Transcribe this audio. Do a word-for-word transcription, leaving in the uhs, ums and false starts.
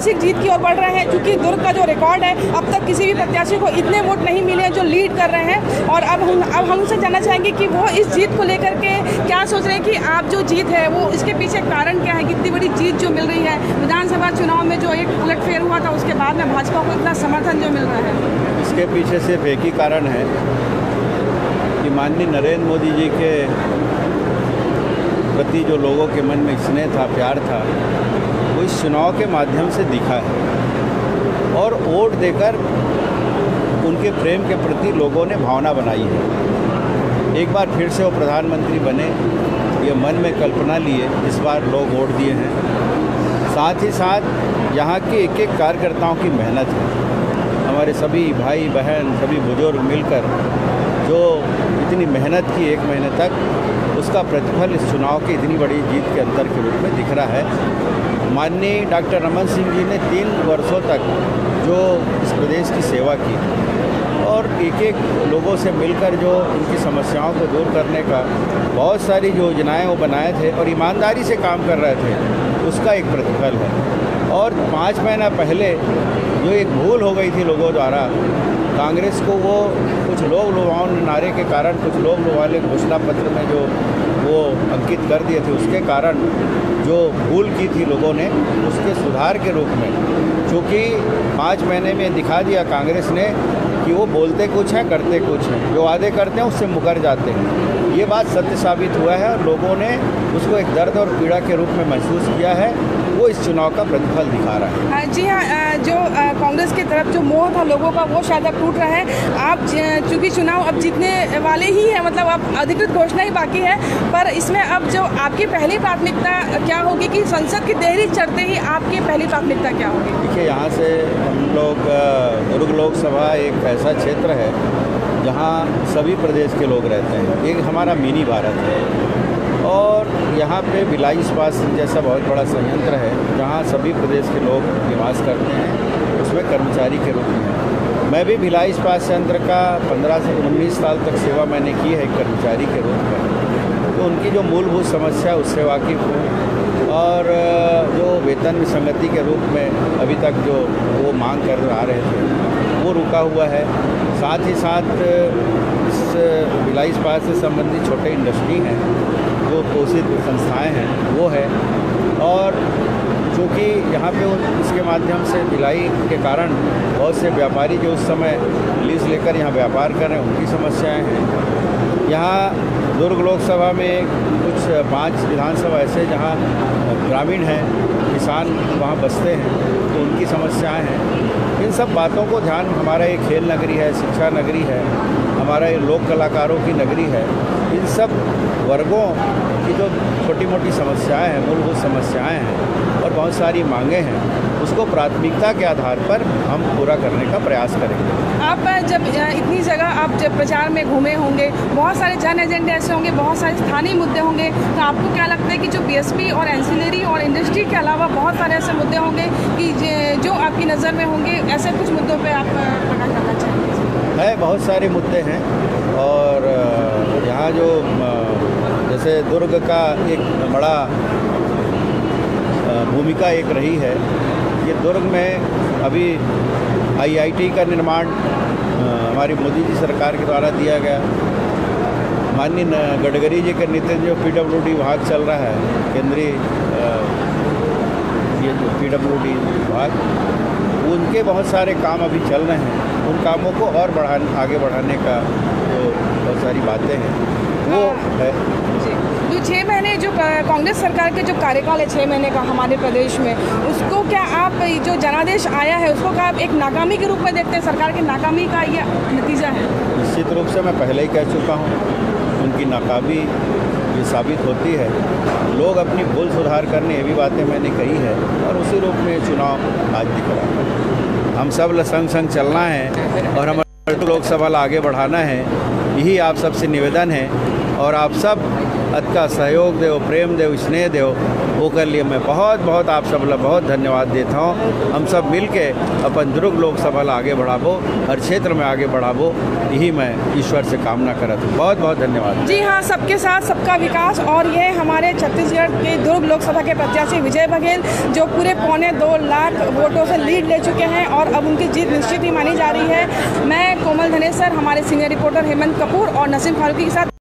ऐतिहासिक जीत की ओर बढ़ रहे हैं, क्योंकि दुर्ग का जो रिकॉर्ड है, अब तक किसी भी प्रत्याशी को इतने वोट नहीं मिले हैं जो लीड कर रहे हैं। और अब हम अब हम उनसे जानना चाहेंगे कि वो इस जीत को लेकर के क्या सोच रहे हैं कि आप जो जीत है वो इसके पीछे कारण क्या है, कितनी बड़ी जीत जो मिल रही है। विधानसभा चुनाव में जो एक उलटफेर हुआ था उसके बाद में भाजपा को इतना समर्थन जो मिल रहा है, इसके पीछे सिर्फ एक ही कारण है कि माननीय नरेंद्र मोदी जी के प्रति जो लोगों के मन में स्नेह था, प्यार था, वो इस चुनाव के माध्यम से दिखा है और वोट देकर उनके प्रेम के प्रति लोगों ने भावना बनाई है। एक बार फिर से वो प्रधानमंत्री बने, ये मन में कल्पना लिए इस बार लोग वोट दिए हैं। साथ ही साथ यहाँ के एक एक कार्यकर्ताओं की मेहनत है, हमारे सभी भाई बहन सभी बुजुर्ग मिलकर जो इतनी मेहनत की एक महीने तक, उसका प्रतिफल इस चुनाव की इतनी बड़ी जीत के अंतर के रूप में दिख रहा है। माननीय डॉक्टर रमन सिंह जी ने तीन वर्षों तक जो इस प्रदेश की सेवा की और एक एक लोगों से मिलकर जो उनकी समस्याओं को दूर करने का बहुत सारी योजनाएं वो बनाए थे और ईमानदारी से काम कर रहे थे, उसका एक प्रतिफल है। और पाँच महीना पहले जो एक भूल हो गई थी लोगों द्वारा, कांग्रेस को वो कुछ लोग लुभाओं नारे के कारण, कुछ लोग लुभाने घोषणा पत्र में जो वो अंकित कर दिए थे, उसके कारण जो भूल की थी लोगों ने, उसके सुधार के रूप में चूँकि पाँच महीने में दिखा दिया कांग्रेस ने कि वो बोलते कुछ है करते कुछ हैं, जो वादे करते हैं उससे मुकर जाते हैं। ये बात सत्य साबित हुआ है और लोगों ने उसको एक दर्द और पीड़ा के रूप में महसूस किया है, वो इस चुनाव का प्रतिफल दिखा रहा है। जी हाँ, जो कांग्रेस की तरफ जो मोह था लोगों का वो शायद अब टूट रहा है। आप चूँकि चुनाव अब जीतने वाले ही हैं, मतलब अब अधिकृत घोषणा ही बाकी है, पर इसमें अब जो आपकी पहली प्राथमिकता क्या होगी कि संसद की देहरी चढ़ते ही आपकी पहली प्राथमिकता क्या होगी? देखिए, यहाँ से हम लोग दुर्ग लोकसभा एक ऐसा क्षेत्र है जहाँ सभी प्रदेश के लोग रहते हैं, एक हमारा मिनी भारत है और यहाँ पे भिलाई इस्पात जैसा बहुत बड़ा संयंत्र है जहाँ सभी प्रदेश के लोग निवास करते हैं, उसमें कर्मचारी के रूप में। मैं भी भिलाई इस्पात संयंत्र का पंद्रह से उन्नीस साल तक सेवा मैंने की है एक कर्मचारी के रूप में, तो उनकी जो मूलभूत समस्या उससे वाकिफ़ हूँ और जो वेतन विसंगति के रूप में अभी तक जो वो मांग कर आ रहे थे वो रुका हुआ है। साथ ही साथ इस भिलाई इस्पात से संबंधित छोटे इंडस्ट्री हैं जो पोषित संस्थाएं हैं वो है और चूँकि यहाँ पे इसके माध्यम से भिलाई के कारण बहुत से व्यापारी जो उस समय लीज लेकर यहाँ व्यापार कर रहे हैं उनकी समस्याएं हैं। यहाँ दुर्ग लोकसभा में कुछ पांच विधानसभा ऐसे जहाँ ग्रामीण हैं, किसान वहाँ बसते हैं, तो उनकी समस्याएं हैं। इन सब बातों को ध्यान, हमारा ये खेल नगरी है, शिक्षा नगरी है, हमारा ये लोक कलाकारों की नगरी है, इन सब वर्गों की जो छोटी मोटी समस्याएं हैं, मूलभूत समस्याएं हैं और बहुत सारी मांगें हैं, उसको प्राथमिकता के आधार पर हम पूरा करने का प्रयास करेंगे। आप जब इतनी जगह आप जब प्रचार में घूमे होंगे, बहुत सारे जन एजेंडे ऐसे होंगे, बहुत सारे स्थानीय मुद्दे होंगे, तो आपको क्या लगता है कि जो बीएसपी और एंसिलरी और इंडस्ट्री के अलावा बहुत सारे ऐसे मुद्दे होंगे कि जो आपकी नज़र में होंगे, ऐसे कुछ मुद्दों पर आप प्रकाश करना चाहेंगे? है, बहुत सारे मुद्दे हैं और यहाँ जो जैसे दुर्ग का एक बड़ा भूमिका एक रही है, ये दुर्ग में अभी आईआईटी का निर्माण हमारी मोदी जी सरकार के द्वारा दिया गया। माननीय गडकरी जी के नेतृत्व जो पीडब्ल्यूडी विभाग चल रहा है, केंद्रीय ये जो पीडब्ल्यूडी विभाग, उनके बहुत सारे काम अभी चल रहे हैं। उन कामों को और बढ़ाने आगे बढ़ाने का जो बहुत सारी बातें हैं वो है। जो छः महीने जो कांग्रेस सरकार के जो कार्यकाल है छः महीने का हमारे प्रदेश में, उसको क्या आप जो जनादेश आया है उसको क्या आप एक नाकामी के रूप में देखते हैं? सरकार की नाकामी का ये नतीजा है? निश्चित रूप से मैं पहले ही कह चुका हूँ, उनकी नाकामी ये साबित होती है। लोग अपनी भूल सुधार करने ये भी बातें मैंने कही है और उसी रूप में चुनाव आज दिख रहा है। हम सब संग संग चलना है और हमारे लोकसभा आगे बढ़ाना है, यही आप सबसे निवेदन है और आप सब अत का सहयोग दो, प्रेम दो, स्नेह दो ओकर लिए मैं बहुत बहुत आप सब ला बहुत धन्यवाद देता हूँ। हम सब मिल के अपन दुर्ग लोकसभा ला आगे बढ़ाबो, हर क्षेत्र में आगे बढ़ाबो, यही मैं ईश्वर से कामना करत हूँ। बहुत बहुत धन्यवाद। जी हाँ, सबके साथ सबका विकास। और ये हमारे छत्तीसगढ़ के दुर्ग लोकसभा के प्रत्याशी विजय बघेल, जो पूरे पौने दो लाख वोटों से लीड ले चुके हैं और अब उनकी जीत निश्चित ही मानी जा रही है। मैं कोमल धनेसर, हमारे सीनियर रिपोर्टर हेमंत कपूर और नसीम फारूकी के साथ